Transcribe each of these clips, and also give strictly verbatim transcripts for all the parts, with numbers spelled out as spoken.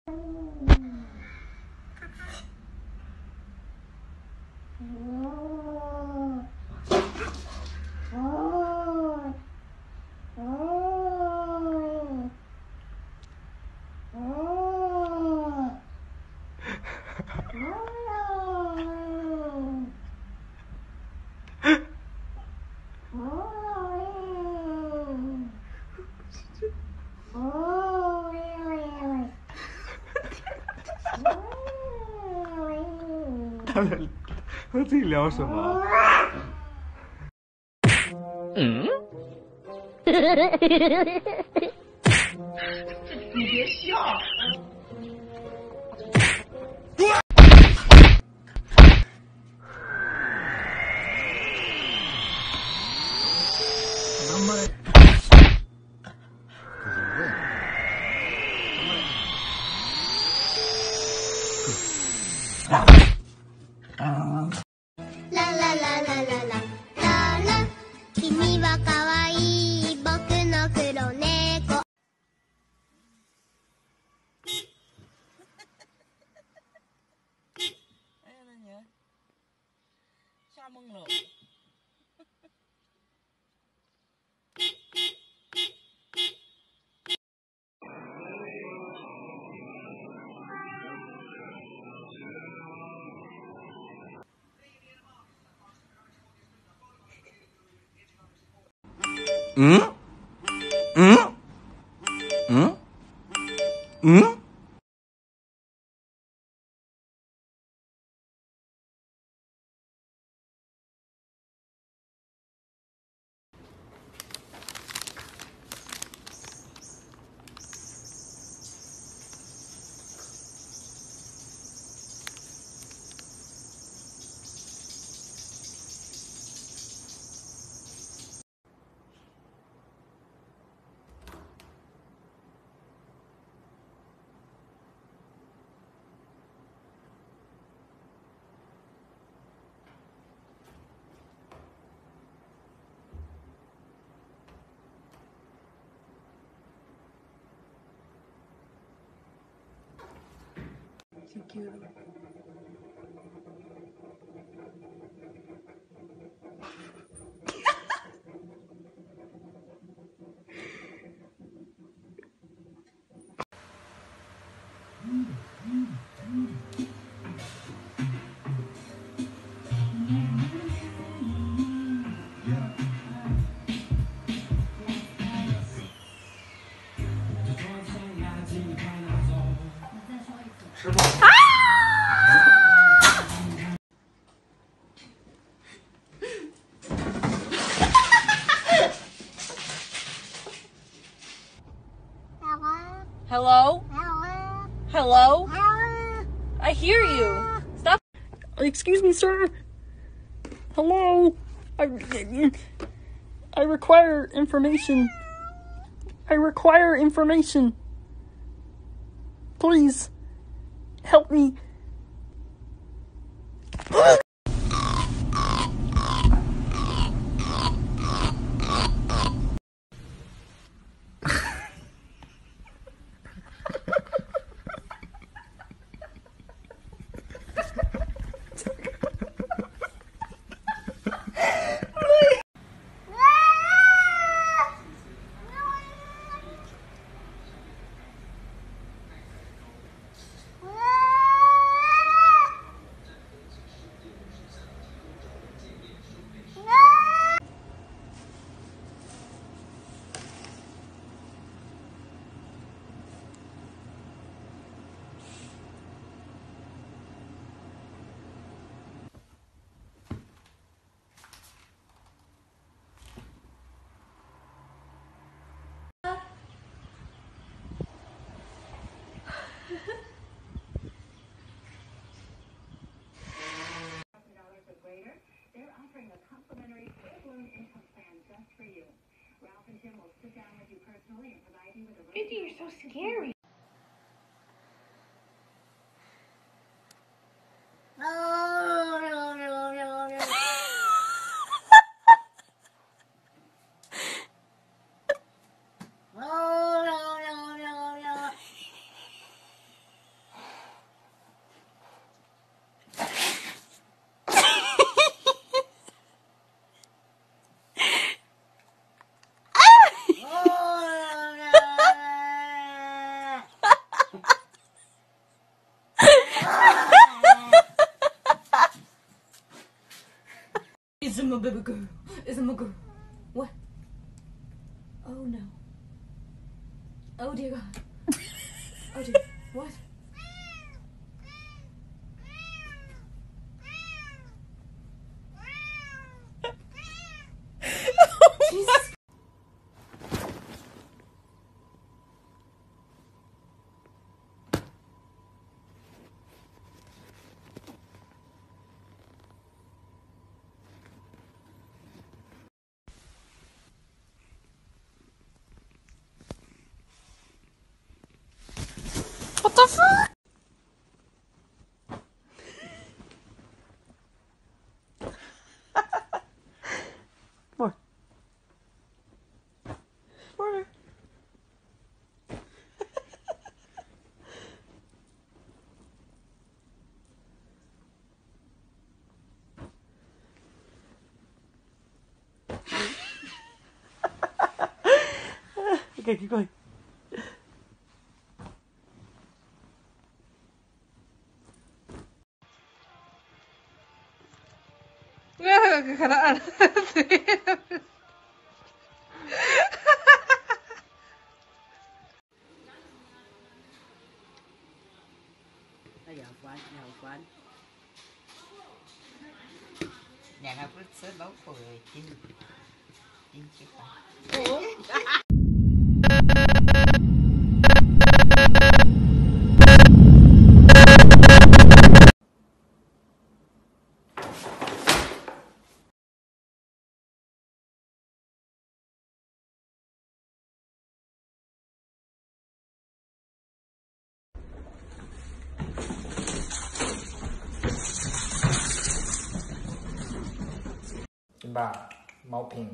他们和自己聊什么？嗯？ 你别笑。 ララララララララ君は可愛い僕の黒猫哎呀，那你吓懵了。 嗯？嗯？嗯？嗯？ So cute. Hello? Hello? I hear you. Stop. Excuse me, sir. Hello? I, I require information. I require information. Please, help me. They're offering a complimentary full-blown income plan just for you. Ralph and Tim will sit down with you personally and provide you with a... Vicky, you're so scary. my baby girl. It's my girl. What? Oh no. Oh dear God. Oh dear. What? Jesus. What the fuck? More. More. Okay, keep going. Kekaraan. Ayaw quán. Nhà nào cứ sớm bấu phổi chín chín chiếc bánh. Kim Ba, Mao Ping.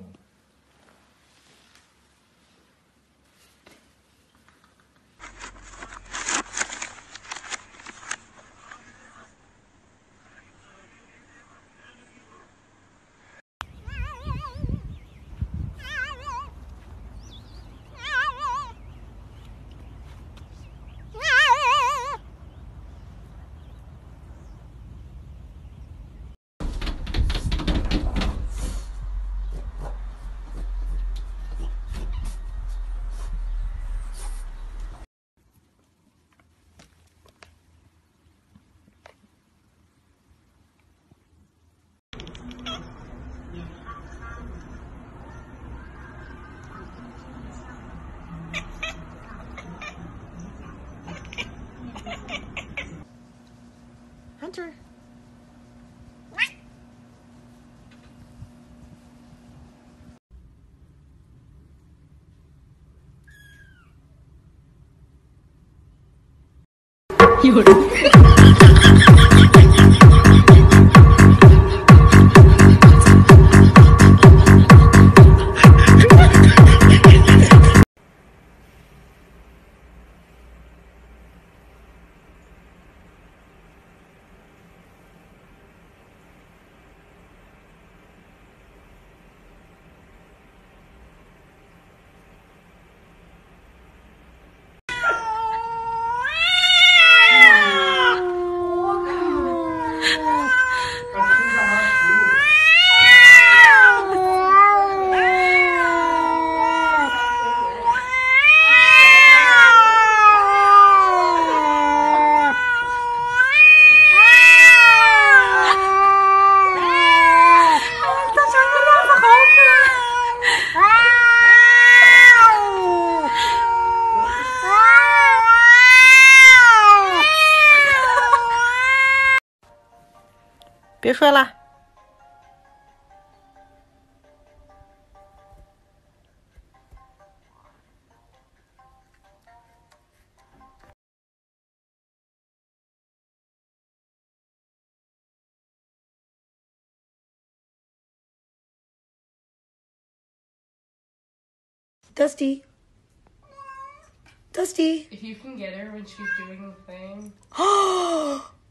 Hunter. Biết phơi là Dusty. Dusty. If you can get her when she's doing the thing.